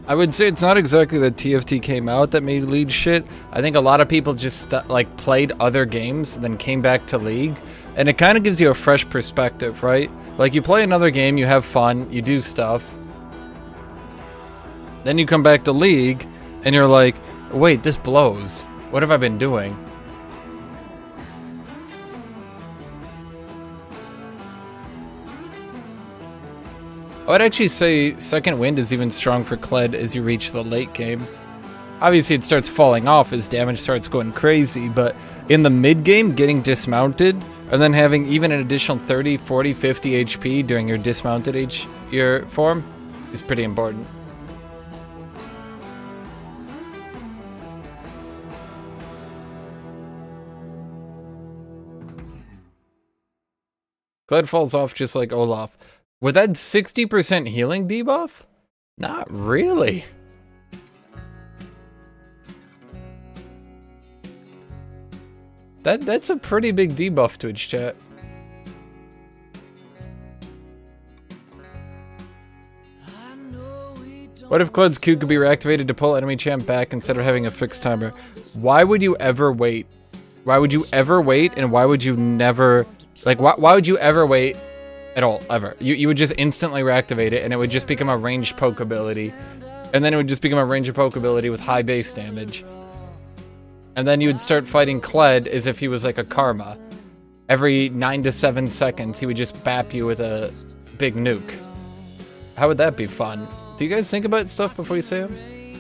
I would say it's not exactly that TFT came out that made League shit. I think a lot of people just like played other games, then came back to League, and it kind of gives you a fresh perspective, right? Like you play another game, you have fun, you do stuff, then you come back to League, and you're like, wait, this blows. What have I been doing? I would actually say Second Wind is even strong for Kled as you reach the late game. Obviously it starts falling off as damage starts going crazy, but in the mid game, getting dismounted and then having even an additional 30, 40, 50 HP during your dismounted your form is pretty important. Kled falls off just like Olaf. With that 60% healing debuff? Not really. That's a pretty big debuff, Twitch chat. What if Kled's Q could be reactivated to pull enemy champ back instead of having a fixed timer? Why would you ever wait? Why would you ever wait, and why would you never... Like, why would you ever wait at all, ever? You would just instantly reactivate it, and it would just become a ranged poke ability. And then it would just become a ranged poke ability with high base damage. And then you would start fighting Kled as if he was like a Karma. Every 9 to 7 seconds, he would just bap you with a big nuke. How would that be fun? Do you guys think about stuff before you say them?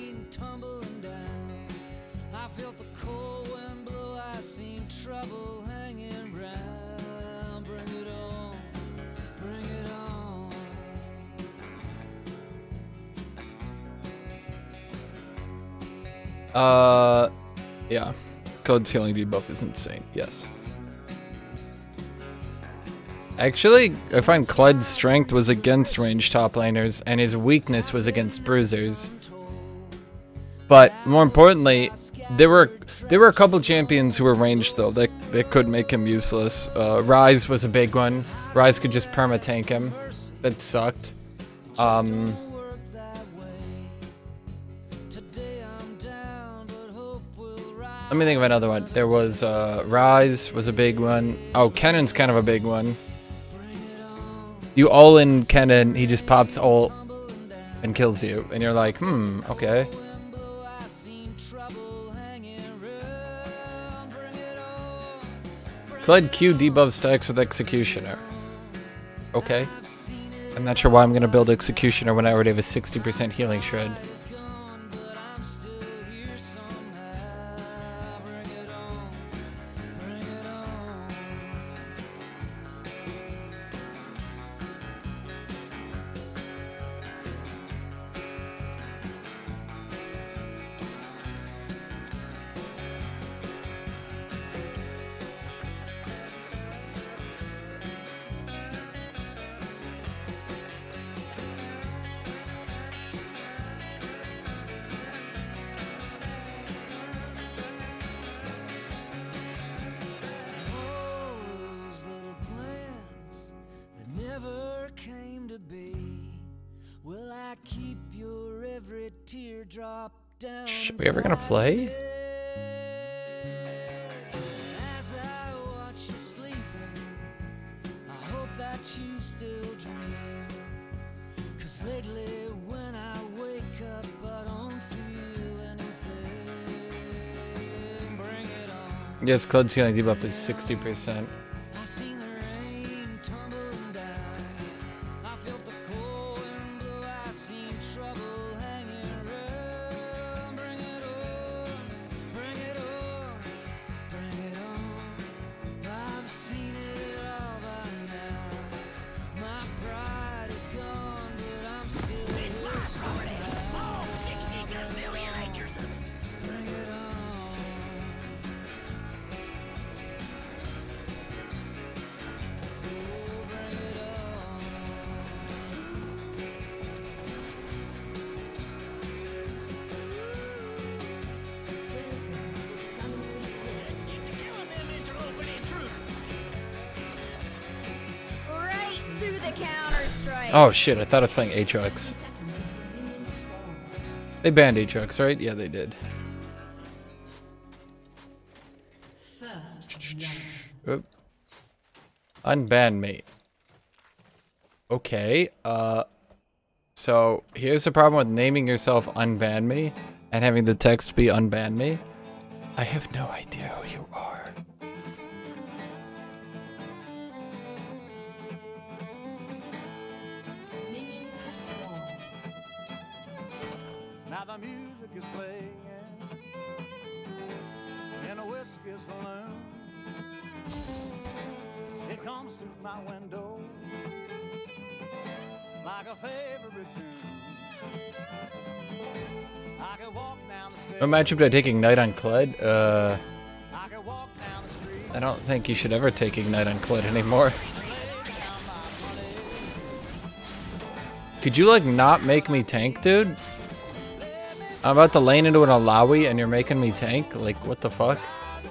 Yeah. Kled's healing debuff is insane. Yes. Actually, I find Kled's strength was against ranged top laners, and his weakness was against bruisers. But more importantly, there were a couple champions who were ranged though that could make him useless. Ryze was a big one. Ryze could just perma-tank him. That sucked. Let me think of another one. There was Ryze was a big one. Oh, Kennen's kind of a big one. You all in Kennen, he just pops ult and kills you, and you're like, okay. Kled Q debuff stacks with Executioner. Okay. I'm not sure why I'm gonna build Executioner when I already have a 60% healing shred. Are we ever gonna play? Yes, Kled's healing debuff is 60%. Oh shit, I thought I was playing Aatrox. They banned Aatrox, right? Yeah, they did. Oop. Unban me. Okay, so here's the problem with naming yourself Unban Me and having the text be Unban Me. I have no idea who you are. Now the music is playing in a whiskey saloon. It comes to my window like a favorite tune. I can walk down the street. No matchup to take Ignite on Kled? I can walk down the street. I don't think you should ever take Ignite on Kled anymore. Could you like not make me tank, dude? I'm about to lane into an Alawi and you're making me tank? Like, what the fuck?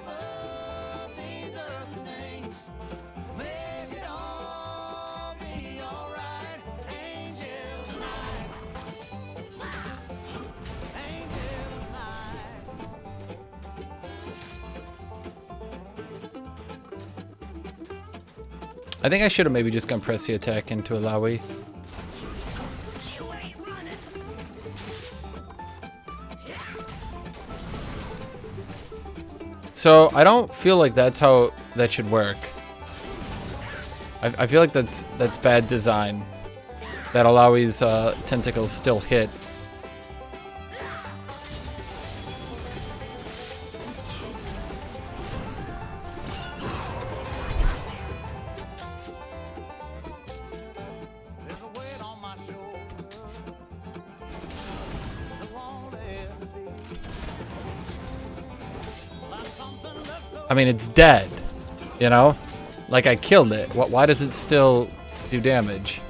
I think I should have maybe just gone press the attack into Alawi. So I don't feel like that's how that should work. I feel like that's bad design. That Alawi's tentacles still hit. I mean, it's dead, you know? Like, I killed it. Why does it still do damage?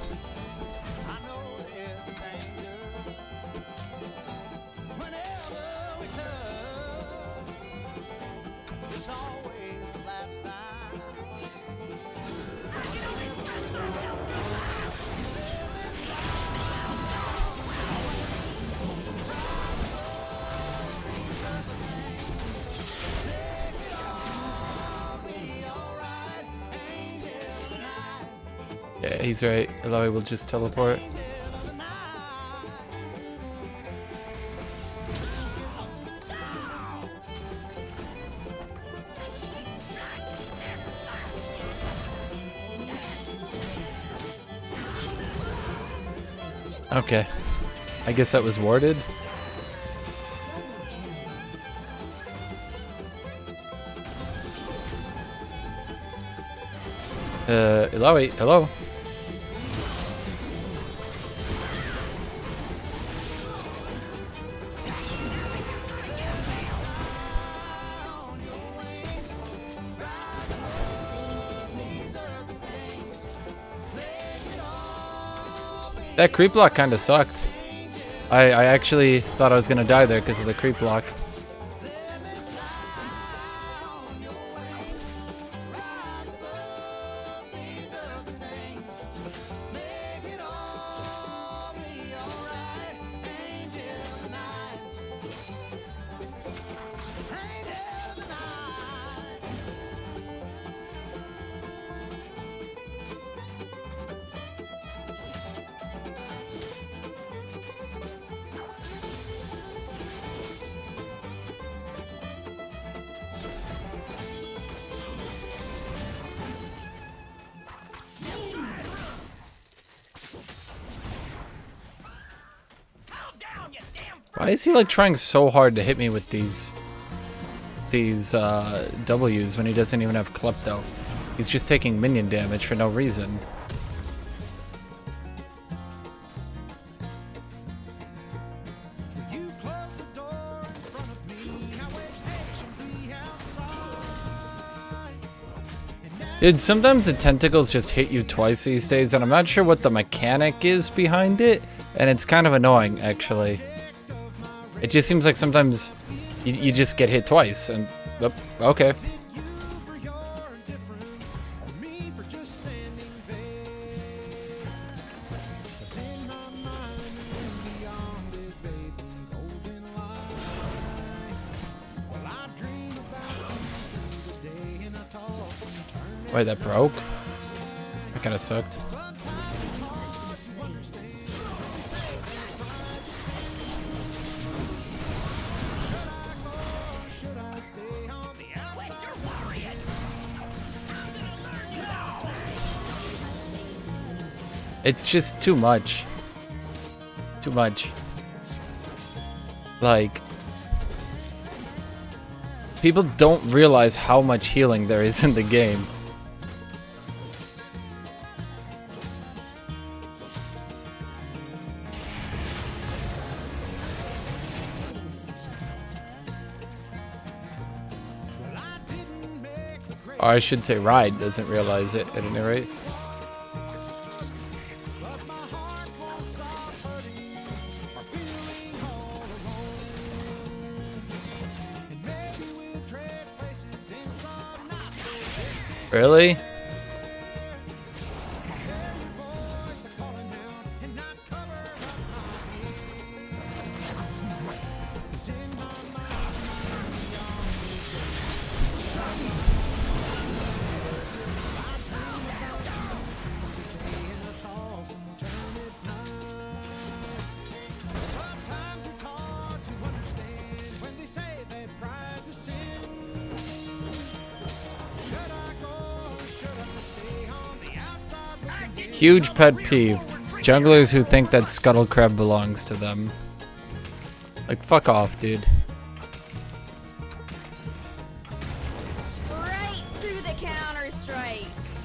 Yeah, he's right. Alawi will just teleport. Okay. I guess that was warded. Alawi, hello? That creep block kind of sucked. I actually thought I was gonna die there because of the creep block. Why is he like trying so hard to hit me with these W's when he doesn't even have Klepto? He's just taking minion damage for no reason. Dude, sometimes the tentacles just hit you twice these days, and I'm not sure what the mechanic is behind it, and it's kind of annoying, actually. It just seems like sometimes you just get hit twice, and... Oh, okay. Wait, that broke? That kind of sucked. It's just too much. Too much. Like, people don't realize how much healing there is in the game. Or I should say Ride doesn't realize it at any rate. Really? Huge pet peeve. Junglers who think that Scuttle Crab belongs to them. Like, fuck off, dude. Right through the counter strike.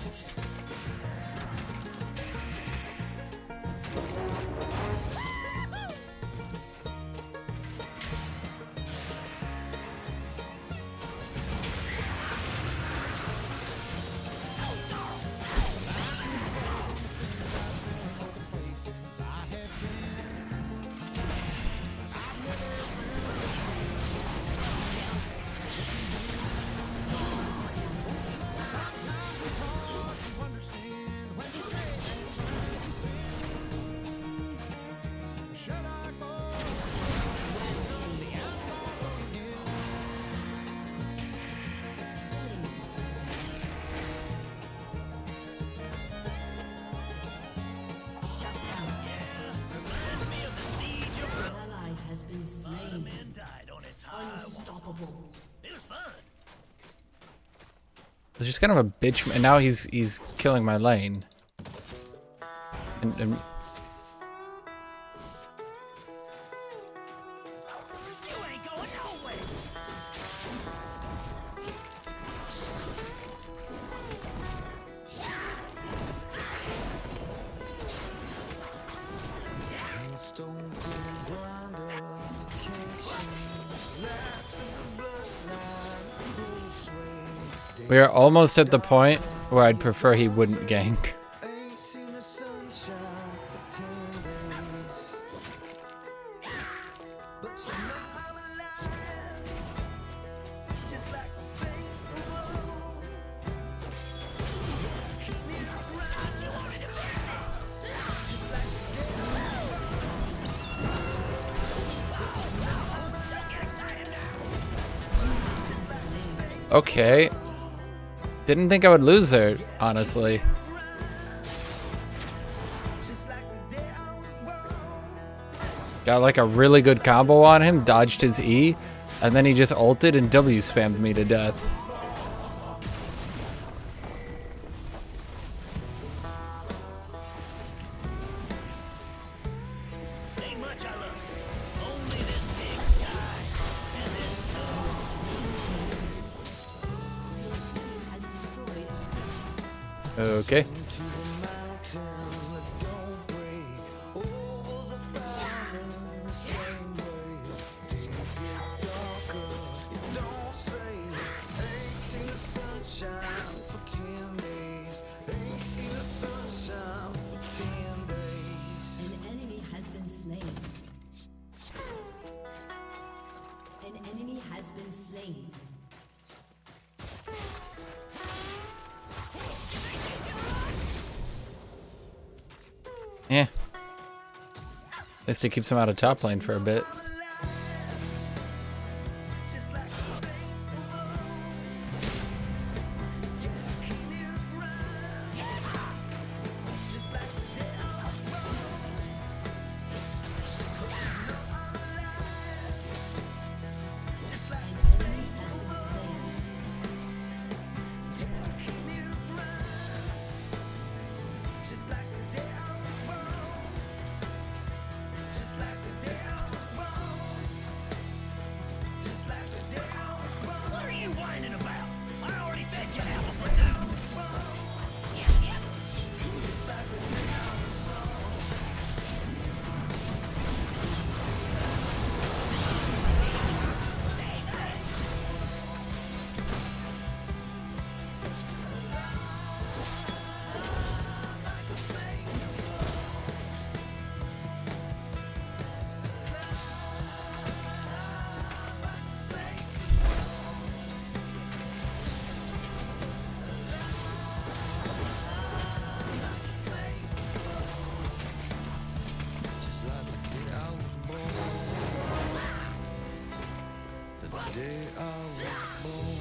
Unstoppable. It was fun. It's just kind of a bitch, and now he's killing my lane. And You ain't going nowhere. we are almost at the point where I'd prefer he wouldn't gank. Okay. Didn't think I would lose there, honestly. Got like a really good combo on him, dodged his E, and then he just ulted and W spammed me to death. Ain't much I love. Only this big sky and this Okay. An enemy has been slain. An enemy has been slain. Yeah. At least it keeps him out of top lane for a bit. day I was born.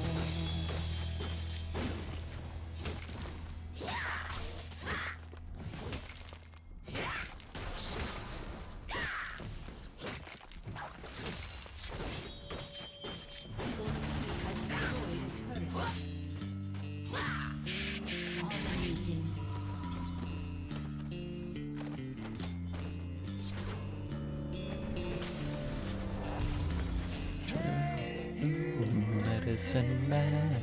Medicine man.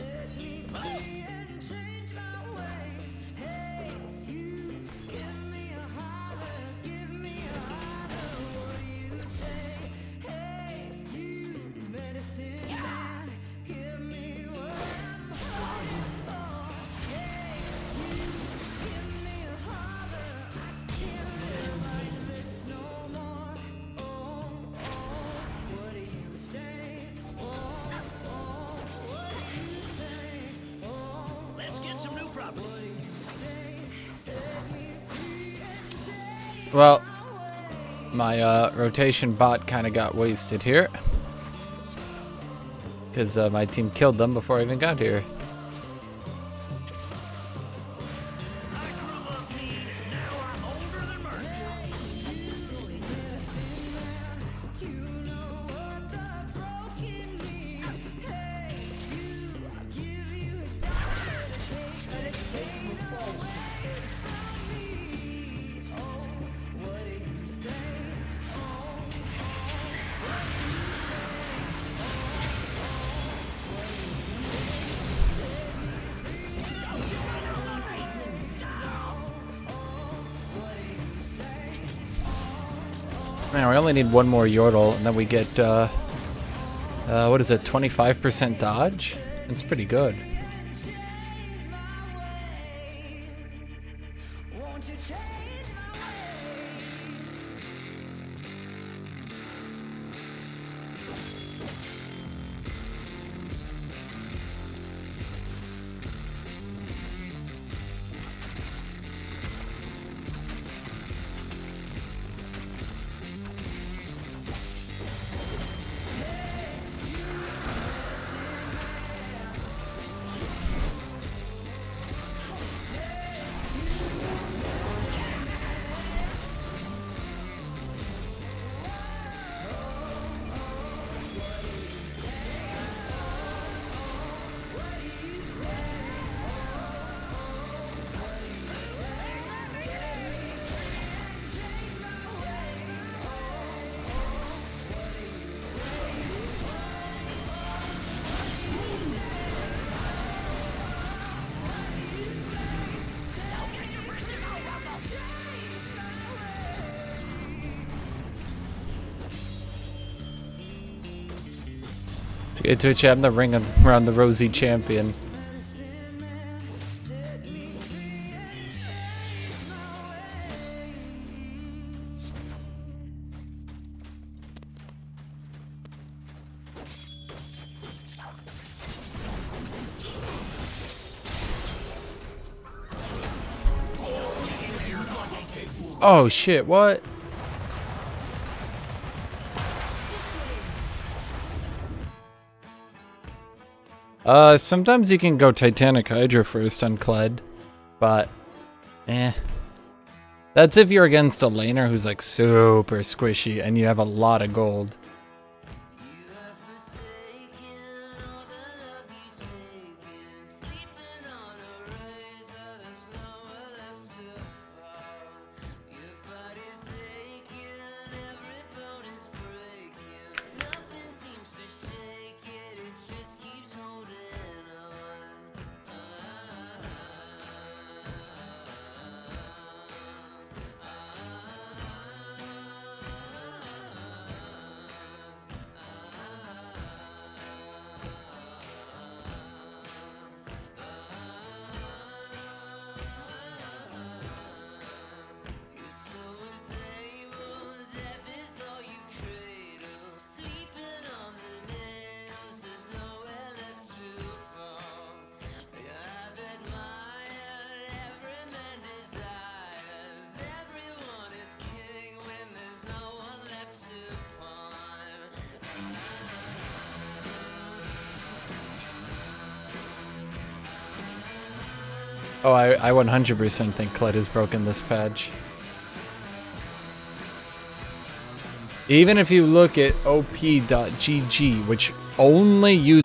Let's get some new property. Well, my rotation bot kind of got wasted here. Because my team killed them before I even got here. I grew up mean and now I'm older than murder. Man, we only need one more Yordle, and then we get, what is it, 25% dodge? It's pretty good. To get to a chat in the ring around the Rosy Champion. Oh shit, what? Sometimes you can go Titanic Hydra first on Kled, but that's if you're against a laner who's like super squishy and you have a lot of gold. Oh, I 100% think Kled is broken this patch. Even if you look at op.gg, which only uses